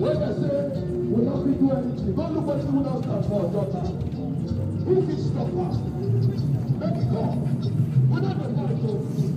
When they say we not fit do anything, don't look what you don't stand for your time. Who fit stop us? Make it come. We not the fight.